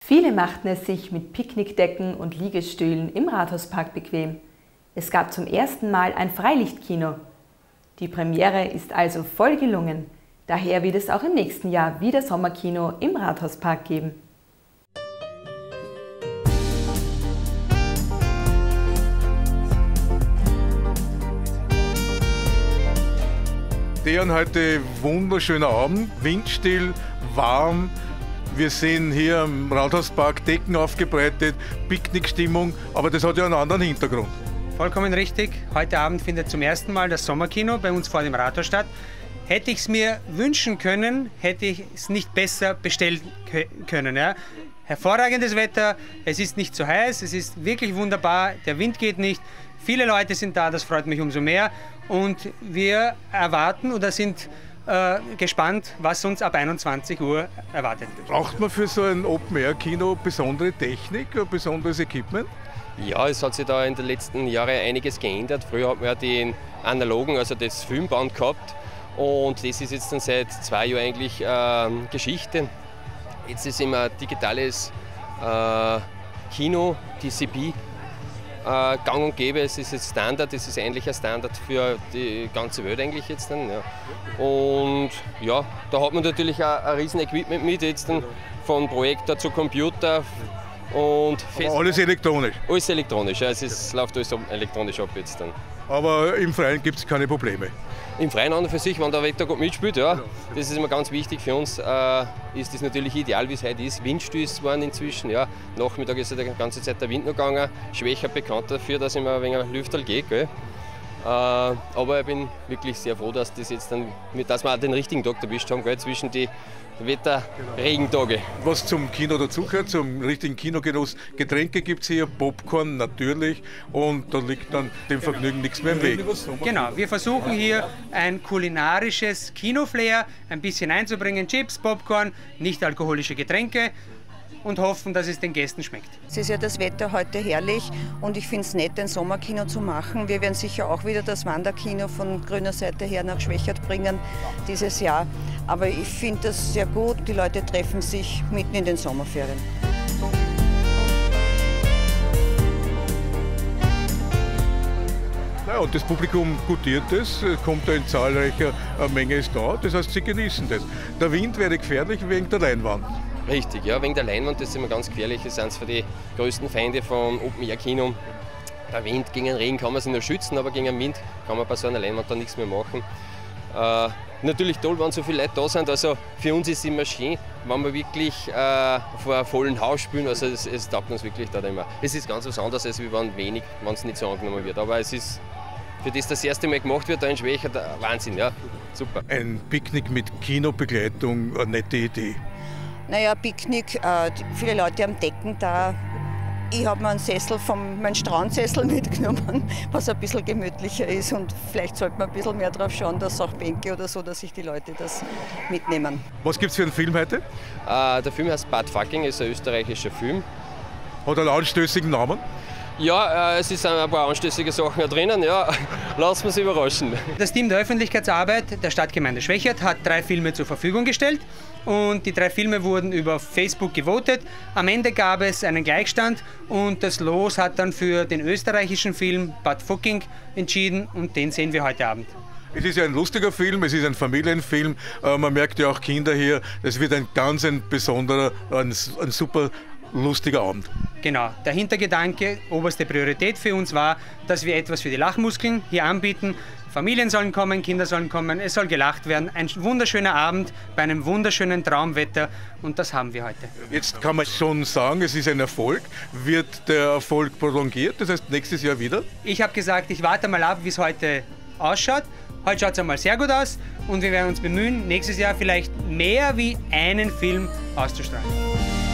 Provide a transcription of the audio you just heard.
Viele machten es sich mit Picknickdecken und Liegestühlen im Rathauspark bequem. Es gab zum ersten Mal ein Freilichtkino. Die Premiere ist also voll gelungen. Daher wird es auch im nächsten Jahr wieder Sommerkino im Rathauspark geben. Der heute wunderschöner Abend, windstill, warm. Wir sehen hier im Rathauspark Decken aufgebreitet, Picknickstimmung, aber das hat ja einen anderen Hintergrund. Vollkommen richtig. Heute Abend findet zum ersten Mal das Sommerkino bei uns vor dem Rathaus statt. Hätte ich es mir wünschen können, hätte ich es nicht besser bestellen können. Ja. Hervorragendes Wetter, es ist nicht zu heiß, es ist wirklich wunderbar, der Wind geht nicht. Viele Leute sind da, das freut mich umso mehr. Und wir erwarten oder sind gespannt, was uns ab 21 Uhr erwartet. Braucht man für so ein Open-Air-Kino besondere Technik, ein besonderes Equipment? Ja, es hat sich da in den letzten Jahren einiges geändert. Früher hat man ja den analogen, also das Filmband gehabt. Und das ist jetzt dann seit 2 Jahren eigentlich Geschichte. Jetzt ist immer digitales Kino, DCP, gang und gäbe. Es ist jetzt Standard, es ist eigentlich ein Standard für die ganze Welt eigentlich jetzt dann. Ja. Und ja, da hat man natürlich auch ein riesen Equipment mit, jetzt dann von Projektor zu Computer. Und alles elektronisch? Alles elektronisch, ja, es läuft alles elektronisch ab jetzt dann. Aber im Freien gibt es keine Probleme? Im Freien an und für sich, wenn der Wetter gut mitspielt, ja, das ist immer ganz wichtig für uns, ist das natürlich ideal, wie es heute ist. Windstill ist geworden inzwischen, ja. Nachmittag ist ja die ganze Zeit der Wind noch gegangen, schwächer bekannt dafür, dass immer ein wenig Lüfterl geht, gell. Aber ich bin wirklich sehr froh, dass das jetzt dann, dass wir auch den richtigen Tag erwischt haben, gell, zwischen die Wetter-Regentage. Was zum Kino dazugehört, zum richtigen Kinogenuss, Getränke gibt es hier, Popcorn natürlich, und da liegt dann dem Vergnügen nichts mehr im Weg. Genau, wir versuchen hier ein kulinarisches Kinoflair ein bisschen einzubringen, Chips, Popcorn, nicht alkoholische Getränke, und hoffen, dass es den Gästen schmeckt. Es ist ja das Wetter heute herrlich und ich finde es nett, ein Sommerkino zu machen. Wir werden sicher auch wieder das Wanderkino von grüner Seite her nach Schwächert bringen dieses Jahr. Aber ich finde das sehr gut, die Leute treffen sich mitten in den Sommerferien. Ja, und das Publikum gutiert es, kommt da in zahlreicher Menge ist da, das heißt, sie genießen das. Der Wind wäre gefährlich wegen der Leinwand. Richtig, ja, wegen der Leinwand, das ist immer ganz gefährlich. Das sind für die größten Feinde vom Open-Air-Kino. Der Wind, gegen den Regen kann man sich nur schützen, aber gegen den Wind kann man bei so einer Leinwand dann nichts mehr machen. Natürlich toll, wenn so viele Leute da sind. Also für uns ist es immer schön, wenn wir wirklich vor einem vollen Haus spielen. Also es taugt uns wirklich da immer. Es ist ganz was anderes, als wenn es nicht so angenommen wird. Aber es ist, für das erste Mal gemacht wird, da in Schwächert, Wahnsinn, ja, super. Ein Picknick mit Kinobegleitung, eine nette Idee. Naja, Picknick, viele Leute haben Decken da. Ich habe mir einen Sessel meinen Strandsessel mitgenommen, was ein bisschen gemütlicher ist. Und vielleicht sollte man ein bisschen mehr darauf schauen, dass auch Bänke oder so, dass sich die Leute das mitnehmen. Was gibt es für einen Film heute? Der Film heißt Bad Fucking, ist ein österreichischer Film. Hat einen anstößigen Namen? Ja, es sind ein paar anstößige Sachen drinnen, ja. Lassen wir uns überraschen. Das Team der Öffentlichkeitsarbeit der Stadtgemeinde Schwächert hat 3 Filme zur Verfügung gestellt und die 3 Filme wurden über Facebook gewotet. Am Ende gab es einen Gleichstand und das Los hat dann für den österreichischen Film Bad Fucking entschieden und den sehen wir heute Abend. Es ist ja ein lustiger Film, es ist ein Familienfilm, man merkt ja auch Kinder hier, es wird ein besonderer, ein super lustiger Abend. Genau, der Hintergedanke, oberste Priorität für uns war, dass wir etwas für die Lachmuskeln hier anbieten. Familien sollen kommen, Kinder sollen kommen, es soll gelacht werden. Ein wunderschöner Abend bei einem wunderschönen Traumwetter und das haben wir heute. Jetzt kann man schon sagen, es ist ein Erfolg. Wird der Erfolg prolongiert, das heißt nächstes Jahr wieder? Ich habe gesagt, ich warte mal ab, wie es heute ausschaut. Heute schaut es einmal sehr gut aus und wir werden uns bemühen, nächstes Jahr vielleicht mehr wie einen Film auszustrahlen.